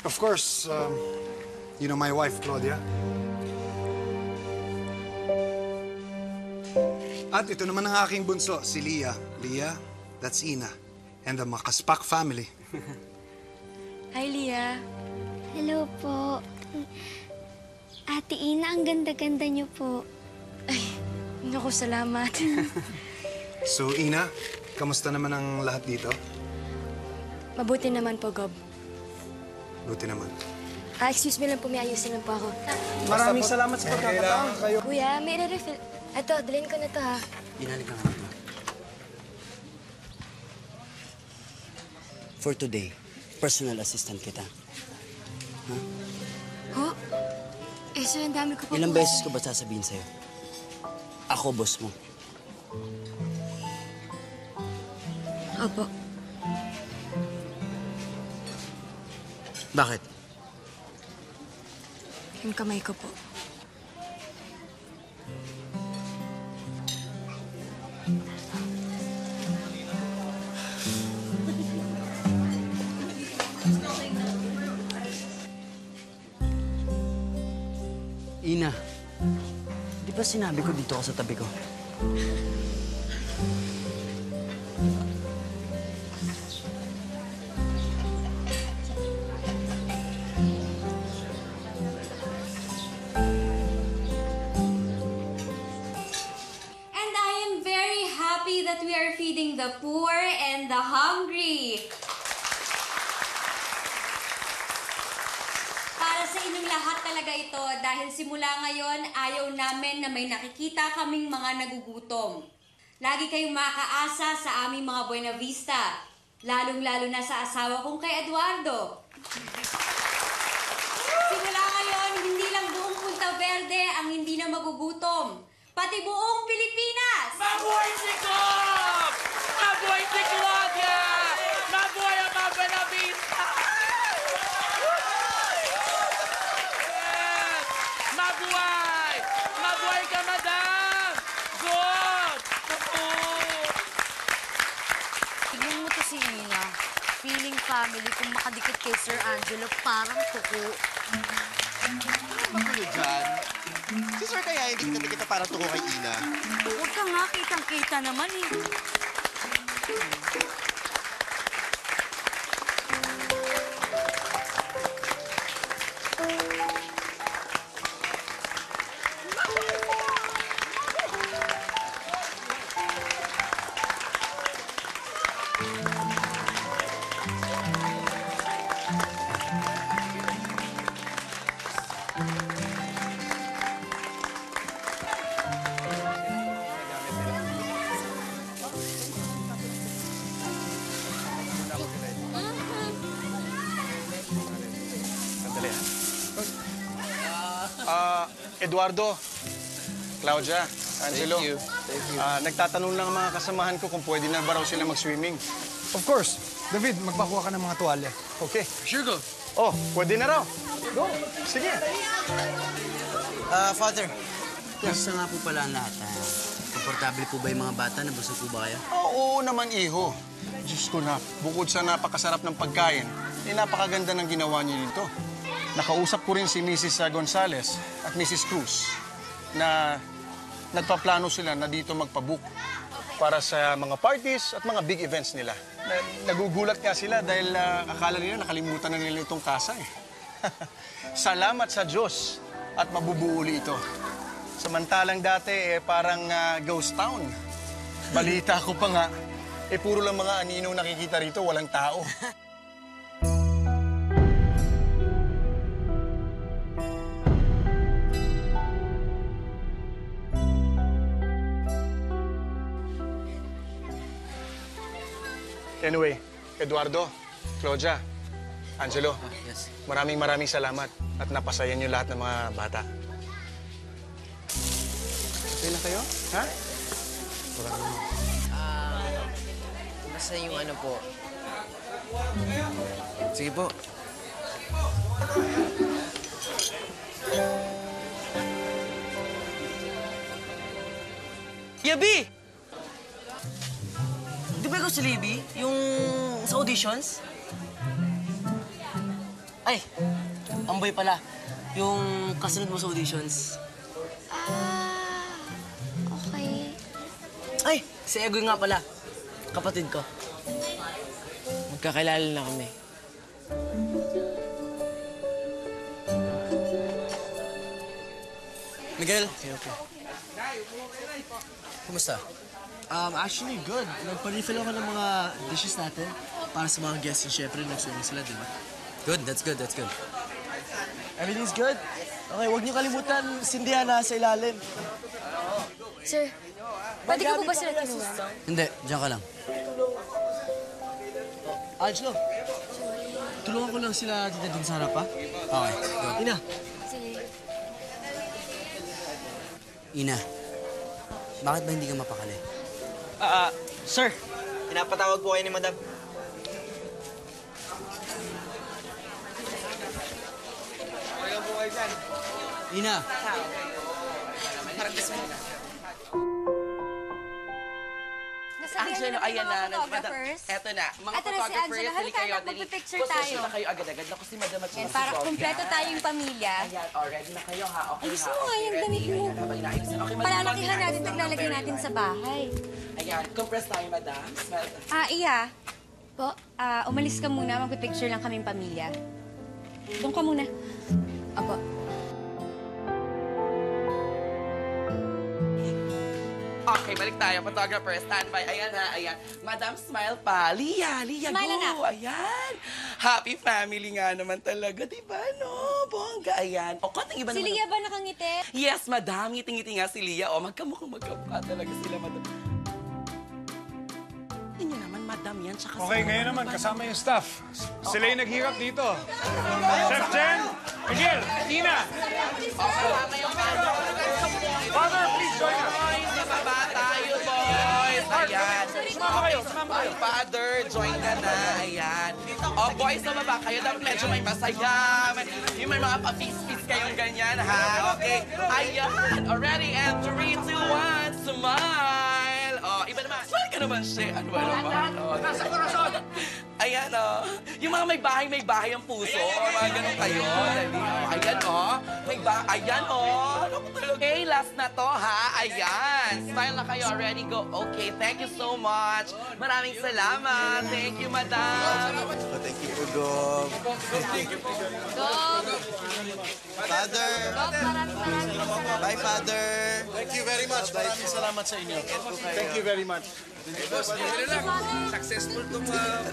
Of course, you know my wife, Claudia. At ito naman ang aking bunso, si Leah. Leah, that's Ina. And the Makaspak family. Hi, Leah. Hello po. Ate Ina, ang ganda-ganda niyo po. Ay, naku, salamat. So, Ina, kamusta naman ang lahat dito? Mabuti naman po, Gob. Buti naman. Excuse me lang po, may ayusin lang po ako. Maraming salamat sa pagkakataon. Kuya, may re-refill. Eto, dalhin ko na to, ha? Inalik ka nga. For today, personal assistant kita. Ho? Eh, sir, ang dami ko pa Ilang po. beses ko ba sasabihin sa'yo? Ako, boss mo. Opo. Bakit? Yung kamay ko po. Ina, di ba sinabi ko dito ka sa tabi ko? And I am very happy that we are feeding the poor and the hungry. Para sa inyong lahat talaga ito dahil simula ngayon ayaw namin na may nakikita kaming mga nagugutom. Lagi kayong makaasa sa aming mga Buena Vista, lalong-lalo na sa asawa kong kay Eduardo. Simula ngayon, hindi lang buong Punta Verde ang hindi na magugutom, pati buong Pilipinas! Mabuhay si Cobb! Mabuhay si Claudia! Mabuhay ang mga Buena Vista! Yes! Mabuhay! Mabuhay ka, madam! Good! Naku! Tignan mo to si Ina. Feeling family kung makadikit kay Sir Angelo, parang tuko. Ano kayo dyan? Si Sir kaya hindi kita parang tuko kay Ina. Huwag ka nga, kitang-kita naman eh. Eduardo, Claudia, Angelo. Thank you. Nagtatanong lang ang mga kasamahan ko kung pwede na ba raw sila mag-swimming. Of course. David, magpakuha ka ng mga tuwalya. Okay. Sure go. Oh, pwede na raw. Go. Sige. Father, kamusta nga po pala ang lahat? Komportable po ba yung mga bata? Nabusog po ba kayo? Oo naman, iho. Diyos ko na, bukod sa napakasarap ng pagkain, napakaganda ng ginawa niyo dito. Nakausap ko rin si Mrs. Gonzales at Mrs. Cruz na nagpaplano sila na dito magpabook para sa mga parties at mga big events nila. Nagugulat nga sila dahil akala nila nakalimutan na nila itong kasa eh. Salamat sa Diyos at mabubuo uli ito. Samantalang dati parang ghost town. Balita ko pa nga, puro lang mga aninong nakikita rito, walang tao. Anyway, Eduardo, Claudia, Angelo, Yes. maraming salamat at napasaya niyo lahat ng mga bata. Okay lang kayo? Ha? Basta yung ano po. Sige po. Yabi! Di ba ikaw si Libby? Yung sa auditions? Ay, Amboy pala. Yung kasunod mo sa auditions. Okay. Ay, si Egoy nga pala. Kapatid ko. Magkakilala na kami. Miguel. Okay. Kumusta? Actually, good. Nagpa-refill ako ng mga dishes natin para sa mga guests. And syempre, nagsulang sila, di ba? Good, that's good, that's good. Everything's good? Okay, huwag niyo kalimutan, sindihan na sa ilalim. Sir, pwede ko po ba sila tulungan? Hindi, diyan ka lang. Angelo, tulungan ko lang sila dito din sa harap, ha? Okay, go. Ina, Sige. Ina, bakit ba hindi ka mapakali? Sir, pinapatawag po kayo ni Madam. Ina! Angelo, ayan na. Eto na. Mga Eto na si photographers, Angelo. dali kayo. Halika na, magpipicture tayo. Position na kayo agad-agad. Naku, si Madam at Yan, si para Sofia. kumpleto tayong pamilya. Ayan, ready na kayo ha. Okay Ayusin ha. mo nga yung damit mo. Ayan, habang inaayusin. Okay, Madam. Palalakihan natin, naglalagay natin sa bahay. Ayan, compress tayo, Madam. Smile. Iya. Po? Umalis ka muna. Magpipicture lang kaming pamilya. Doon ka muna. Apo. Okay, balik tayo. Photographer, standby. Ayan ha, ayan. Madam, smile pa. Lia, Smile, go. anak. Ayan. Happy family nga naman talaga, di ba, no? Bongga, ayan. O, konting iba Si naman. Lia ba nakangiti? Yes, madam. Ngiting-ngiti nga si Lia. O, magkamukhang magkamukha talaga sila, madam. Tingnan naman, madam, yan. Tsaka Okay, si- ngayon naman, kasama yung staff. Sila yung naghirap dito. Chef Jen, Miguel, Ina. Father, please join us. Boys, nababa tayo, boys. Ayan. Okay, Father, join ka na. Ayan. O, boys, nababa kayo. Dapat medyo may masaya. Yung may mga pa-fix-fix kayong ganyan, ha? Okay. Ayan. Already, and 3, 2, 1, smile. O, iba naman. Smile ka naman, siya. Ano ba naman? Nasa corazon. Ayan, o. Yung mga may bahay ang puso. Mga ganun kayo. Dali, o. Ayan, o. Ayan, o. Okay, last na to, ha? Ayan. Smile na kayo. Ready, go. Okay, thank you so much. Maraming salamat. Thank you, madam. Thank you po, Gob. Father! Bye, Father! Thank you very much. Maraming salamat sa inyo. Thank you very much. Successful itong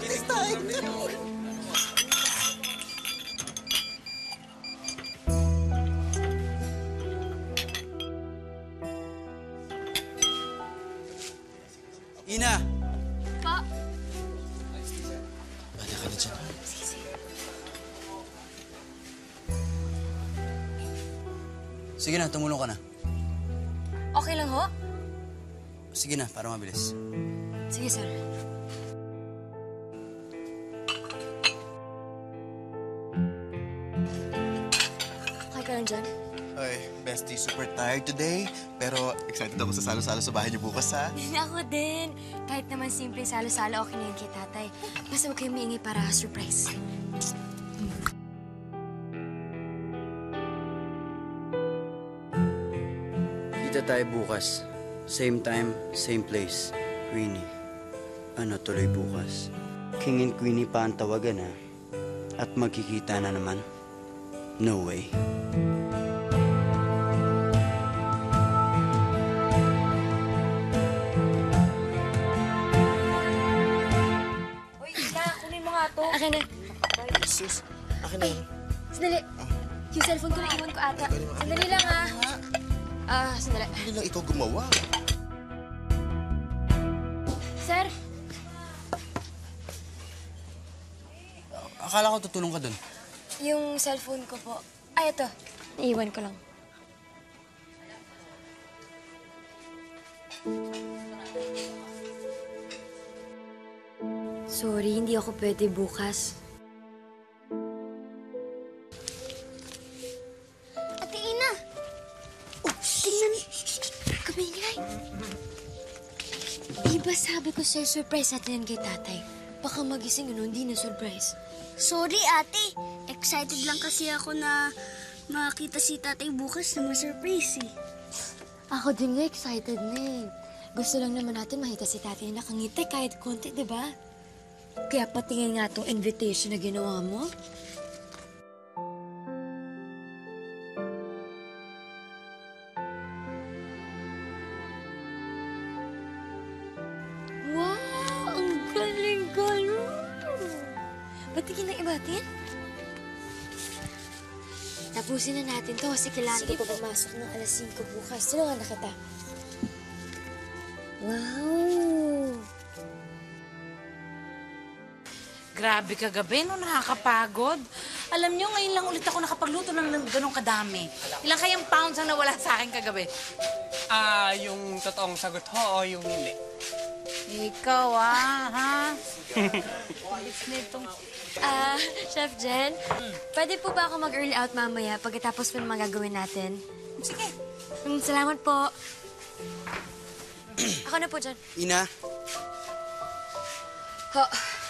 Ina! Po? Bala ka na dyan. Sige na, tumulong ka na. Okay lang ho? Sige na, para mabilis. Sige, sir. Okay ka lang dyan? Ay, bestie, super tired today. Pero excited ako sa salo-salo sa bahay niyo bukas, ha? Ako din. Kahit naman simple salo-salo, okay na yun kay tatay. Basta huwag kayong maingay para surprise. Kita tayo bukas. Same time, same place. Queenie. Ano tuloy bukas? King and Queenie pa ang tawagan, ha? At magkikita na naman? No way. Uy, Ila, kunin mo nga to. Akin na. Sus, akin na. Ay, sandali. Yung cellphone ko naiwan ko ata. Sandali lang, ha? Sandali. Hindi lang ikaw gumawa. Sir? Akala ko tutulong ka dun. Yung cellphone ko po. Ay, ito. Naiwan ko lang. Sorry, hindi ako pwede bukas. Ate Ina! Oh, tingnan. Kamingay. Diba sabi ko sa'yo, surprise natin yan kay tatay. Baka magising ano, hindi na surprise. Sorry, ate. Excited lang kasi ako na makita si tatay bukas na ma-surprise eh. Ako din nga excited na eh. Gusto lang naman natin makita si tatay na nakangiti kahit konti, di ba? Kaya patingin nga tong invitation na ginawa mo. Wow! Ang galing-galing! Ba't di kinaibatin? Tapusin na natin to kasi kailangan ko pumasok ng alas 5 bukas. Tulungan na kita. Wow! Grabe kagabi, no? Nakakapagod. Alam nyo, ngayon lang ulit ako nakapagluto ng ganong kadami. Ilang kayang pounds ang nawala sa akin kagabi? Yung totoong sagot ho o yung hindi? Ikaw, ha? Chef Jen, pwede po ba ako mag-early out mamaya pagkatapos po ng mga gagawin natin? Sige. Salamat po. Ako na po dyan. Ina, Ho,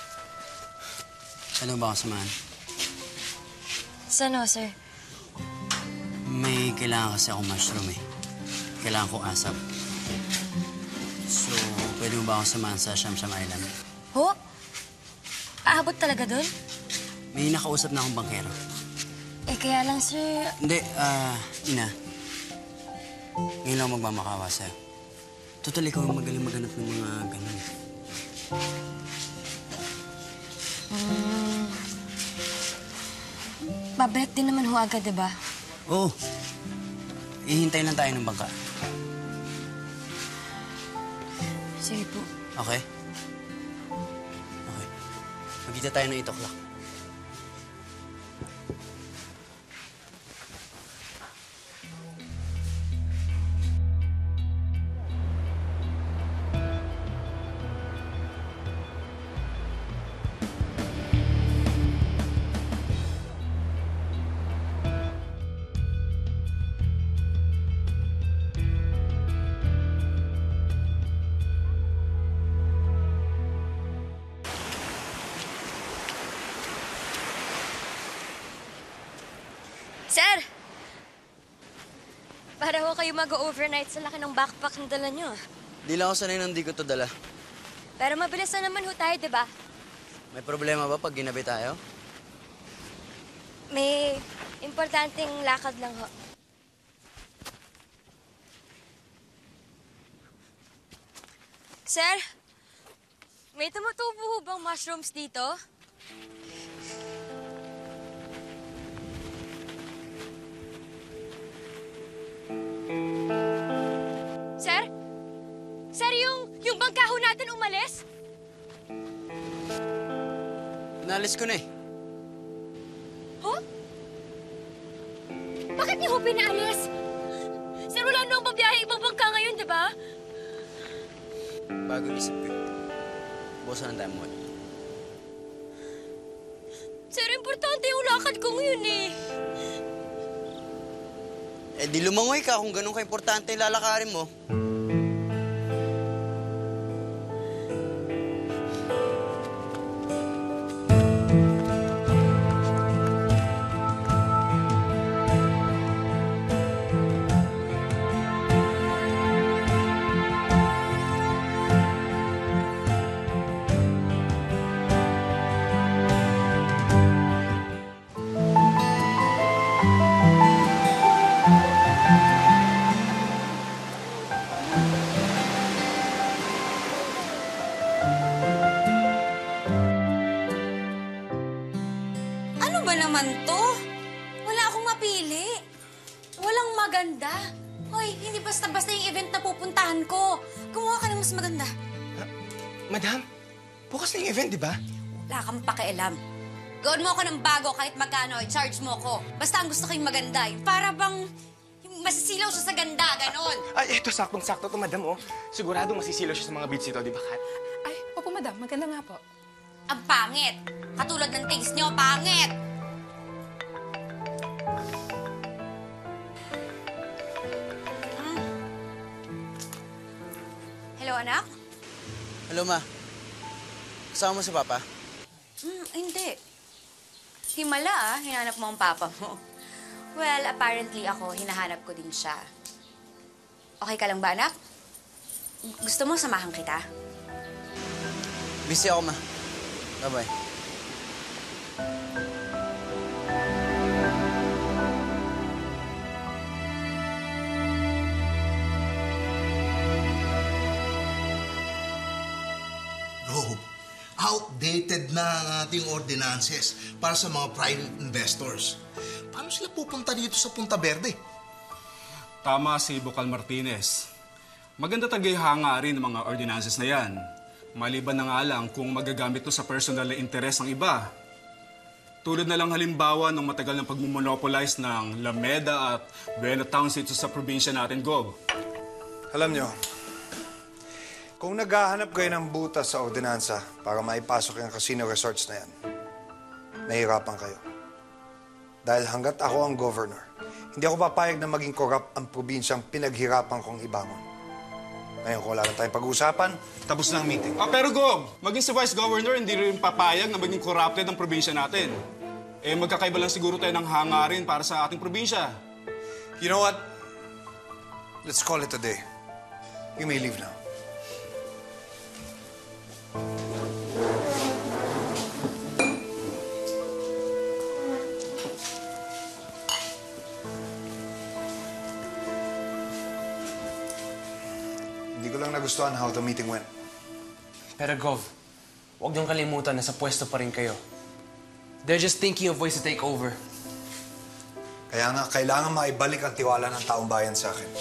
ano ba ako samahan? saan ho, sir? May kailangan kasi akong mushroom eh. Kailangan ko asap. So, pwede mo ba akong samahan sa Shamsham Island? Ho? Aabot talaga dun? May nakausap na akong bangkero. Eh, kaya lang, sir... Hindi, Ina. Ngayon lang magmamakawa sa'yo. Total, ikaw ang magaling maghanap ng mga ganun. Babalik din naman ho agad, diba? Oo. Ihintay lang tayo ng bangka. Sige po. Okay? Okay. Magkita tayo ng 8 o'clock. Sir! Para ho kayo mag-overnight sa laki ng backpack na dala nyo. Di lang ako sanay nang di ko to dala. Pero mabilis na naman ho tayo, diba? May problema ba pag ginabi tayo? May importanteng lakad lang ho. Sir, may tumutubo ho bang mushrooms dito? Sir? Sir, yung bangka ho natin umalis? Inalis ko na eh. Huh? Bakit niyo ho pinaalis? Sir, wala nang babiyahe ibang bangka ngayon, di ba? Bago isip ko. Buwasan na tayo mo. Sir, importante yung lakad ko ngayon eh. Eh di lumangoy ka kung ganun ka-importante yung lalakarin mo. Ano ba naman to? Wala akong mapili. Walang maganda. Hoy, hindi basta-basta yung event na pupuntahan ko. Gumawa ka ng mas maganda. Madam, bukas na yung event, di ba? Wala kang pakialam. Gawin mo ako ng bago kahit magkano, i-charge mo ko. Basta ang gusto ko yung maganda. Yung para bang yung masisilaw siya sa ganda, ganon. Ay, eto, saktong-sakto to, madam, oh. Siguradong masisilaw siya sa mga beats nito, di ba, Kat? Ay, opo, madam. Maganda nga po. Ang pangit. Katulad ng taste nyo, pangit. Hello, anak? Hello, Ma. Kasama mo si Papa? Hindi. Himala, hinanap mo ang papa mo. Well, apparently ako, hinahanap ko din siya. Okay ka lang ba, anak? Gusto mo samahan kita? Busy ako, ma. Bye-bye. Bro, outdated na ang ating ordinances para sa mga private investors. Paano sila pupunta dito sa Punta Verde? Tama si Bukal Martinez. Maganda tagay hangarin ng mga ordinances na yan. Maliban na nga lang kung magagamit to sa personal na interes ng iba. Tulad na lang halimbawa ng matagal ng pagmumonopolize ng Lameda at Buena Towns dito sa probinsya natin, Gob. Alam nyo, kung naghahanap kayo ng butas sa ordinansa para maipasok yung casino resorts na yan, nahihirapan kayo. Dahil hanggat ako ang governor, hindi ako papayag na maging korap ang probinsyang pinaghirapan kong ibangon. Ngayon, kung wala lang tayong pag-uusapan, tapos na ang meeting. Pero Gob, maging si Vice Governor, hindi rin papayag na maging corrupted ang probinsya natin. Eh, magkakaiba lang siguro tayo ng hangarin para sa ating probinsya. You know what? Let's call it a day. You may leave now. Hindi ko lang nagustuhan how the meeting went. Pero Gov, huwag niyong kalimutan na sa pwesto pa rin kayo. They're just thinking of ways to take over. Kaya nga, kailangan maibalik ang tiwala ng taong bayan sa akin.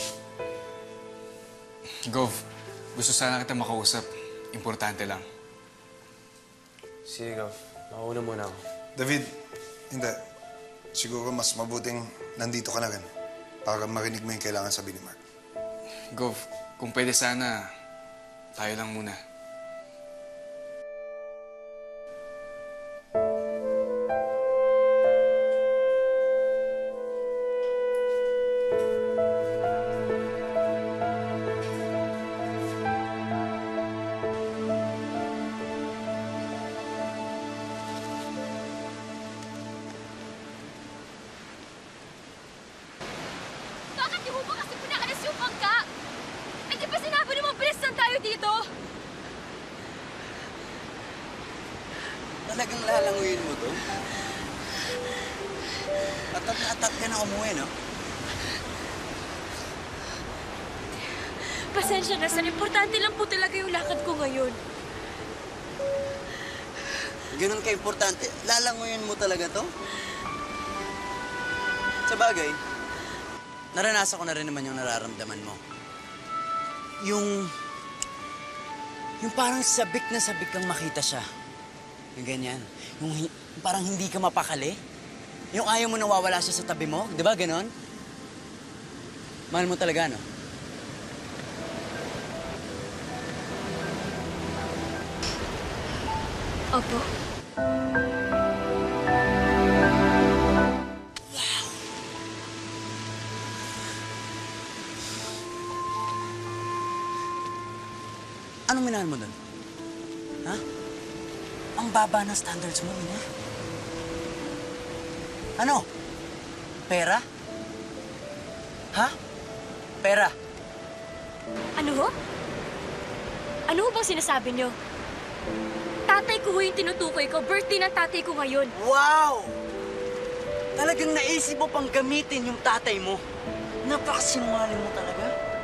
Gov, gusto sana kita makausap. Importante lang. Sige, Gov. Mauna muna ako. David, hindi. Siguro mas mabuting nandito ka na rin para marinig mo yung kailangan sabihin ni Mark. Gov, kung pwede sana, tayo lang muna. Bakit di mo ba kasi pinaalis yung bangka? Eh, di ba sinabi naman bilisan tayo dito? Talagang lalanguyin mo to? Atat na atat ka na umuwi, no? Pasensya na, San. Importante lang po talaga yung lakad ko ngayon. Ganun ka-importante. Lalanguyin mo talaga to? Sa bagay, naranasan ko na rin naman yung nararamdaman mo. Yung parang sabik na sabik kang makita siya. Yung ganyan. Yung parang hindi ka mapakali. Yung ayaw mo nawawala siya sa tabi mo. Di ba ganon? Mahal mo talaga, no? Opo. Anong minahal mo doon? Ha? Ang baba na standards mo, Ina. Ano? Pera? Ha? Pera? Ano ho? Ano ho bang sinasabi niyo? Tatay ko ho yung tinutukoy ko. Birthday ng tatay ko ngayon. Wow! Talagang naisip mo pang gamitin yung tatay mo. Napakasinungaling mo talaga.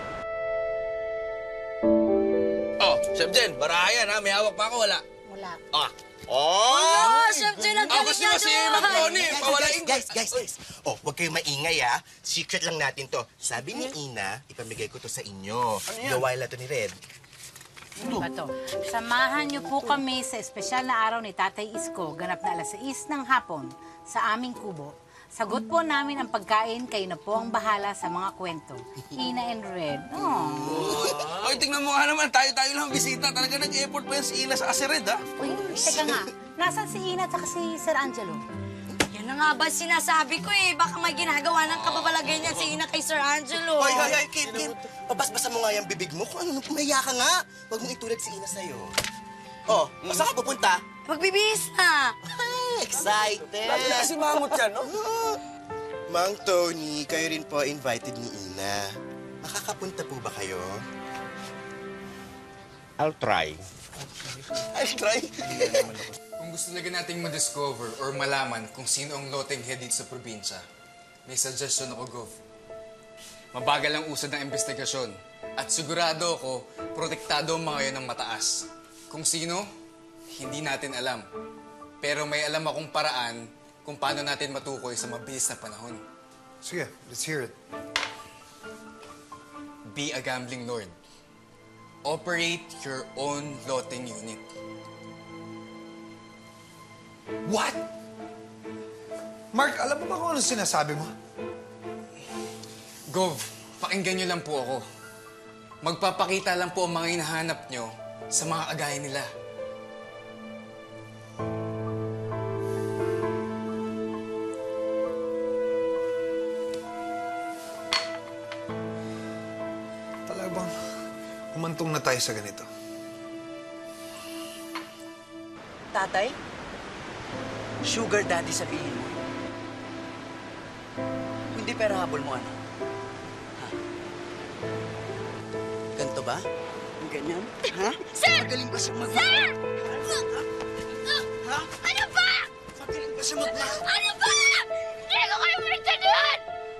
Oh, Chef Jen, barayan ha. May hawak pa ako, wala? Wala. Ah. Oh! Wala, Chef Jen, ang galing gusto mo si Ma'am Connie, pawalain ko. Guys. Oh, huwag kayong maingay, ha? Secret lang natin to. Sabi ni Ina, ipamigay ko to sa inyo. Gawain na to ni Red. Ano ba to? Samahan niyo po kami sa espesyal na araw ni Tatay Isko, ganap na 6:00 ng hapon sa aming kubo. Sagot po namin ang pagkain, kayo na po ang bahala sa mga kwento. Ina and Red. Oy, tingnan mo nga naman, tayo-tayo lang bisita. Talaga nag-effort pa yan si Ina sa Red, ha? Uy, teka nga. Nasaan si Ina at si Sir Angelo? Yan na nga ba sinasabi ko eh. Baka may ginagawa ng kababalagay niya si Ina kay Sir Angelo. Hoy, Kim. Pabasbasan mo nga yung bibig mo. Kung ano, pumahiya ka nga. Huwag mong itulad si Ina sa'yo. Oh, saan ka pupunta? Magbibihis na. Ay, Excited! Lagi na kasi mangot yan, no? Mang Tony, kayo rin po invited ni Ina. Makakapunta po ba kayo? I'll try. I'll try. Kung gusto talaga nating ma-discover or malaman kung sino ang loteng head dito sa probinsya, may suggestion ako, Gov. Mabagal ang usad ng investigasyon at sigurado ako, protektado ang mga yun ng mataas. Kung sino, hindi natin alam. Pero may alam akong paraan kung paano natin matukoy sa mabilis na panahon. Sige, let's hear it. Be a gambling lord. Operate your own lotting unit. What? Mark, alam mo ba kung ano sinasabi mo? Gov, pakinggan nyo lang po ako. Magpapakita lang po ang mga hinahanap nyo sa mga kagaya nila. Talaga bang humantong na tayo sa ganito? Tatay? Sugar daddy sabihin mo. Hindi pera habol mo, ano? Ha? Ganto ba? Ganyan? Ha? Sir! Magaling ba siya mag- Sir! Ha? Ano ba? Magaling ba siya mag- Ano ba? Hindi ko kayo maintindihan!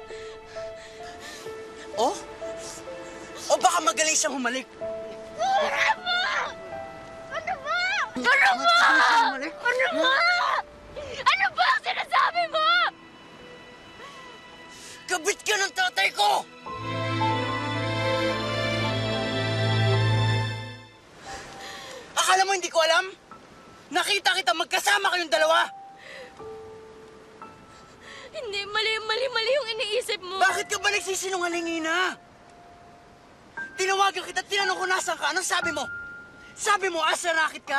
Oh? O baka magaling siyang humalik? Ano ba? Ano ba? Ano ba? Ano ba? Ano ba ang sinasabi mo? Kabit ka ng tatay ko! Akala mo hindi ko alam? Nakita kita magkasama kayong dalawa! Hindi, mali yung iniisip mo. Bakit ka ba nagsisinungaling, Ina? Tinawagan kita, tinanong ko nasan ka. Anong sabi mo? Sabi mo, asa racket ka?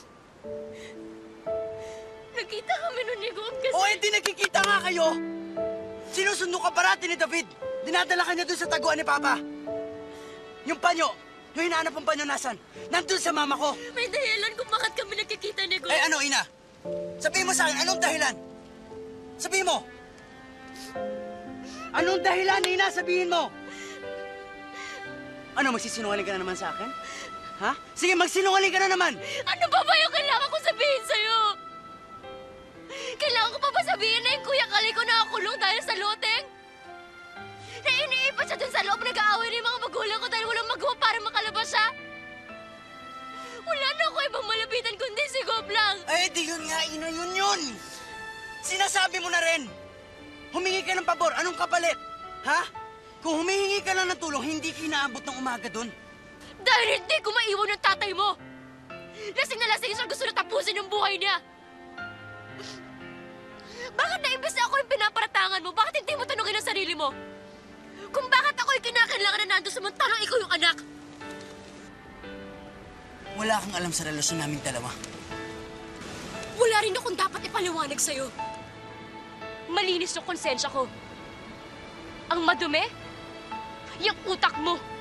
Nakita kami nun ni Gov kasi... O, edi nagkikita nga kayo. Sinusundo ka parati ni David. Dinadala ka niya dun sa taguan ni Papa. Yung panyo, yung hinahanap ang panyo nasan? Nandun sa mama ko. May dahilan kung bakit kami nagkikita ni Gov. Eh ano, Ina? Sabihin mo sa akin, anong dahilan? Sabihin mo. Anong dahilan, Ina? Sabihin mo. Ano, magsisinungaling ka na naman sa akin? Ha? Sige, magsinungaling ka na naman. Ano ba ba yung kailangan ko sabihin sa'yo? Kailangan ko pa ba sabihin na yung Kuya Kali ko nakakulong dahil sa loteng? Na iniipat siya dun sa loob, nag-aaway ng mga magulang ko dahil walang magawa para makalabas siya? Wala na ako ibang malapitan kundi si Gov lang. Eh, di yun nga, Ina, yun. Sinasabi mo na rin. Humingi ka ng pabor, anong kapalit? Ha? Kung humihingi ka lang ng tulong, hindi kinaabot ng umaga doon. Dahil hindi ko maiwan ng tatay mo. Lasing na lasing siya, gusto na tapusin yung buhay niya. Bakit na imbes na ako yung pinaparatangan mo, bakit hindi mo tanungin ang sarili mo? Kung bakit ako yung kinakailangan na nandun samantalang ikaw yung anak. Wala kang alam sa relasyon naming dalawa. Wala rin akong dapat ipaliwanag sa'yo. Malinis yung konsensya ko. Ang madumi, yung utak mo.